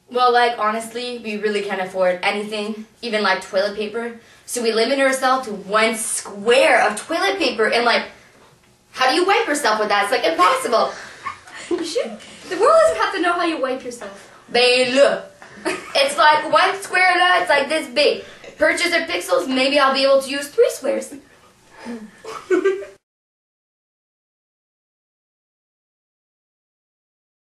Well, like, honestly, we really can't afford anything, even, like, toilet paper. So we limit ourselves to 1 square of toilet paper, and, like, how do you wipe yourself with that? It's, like, impossible. You should. The world doesn't have to know how you wipe yourself. They look. It's like 1 square now, it's like this big. Purchase their pixels, maybe I'll be able to use 3 squares.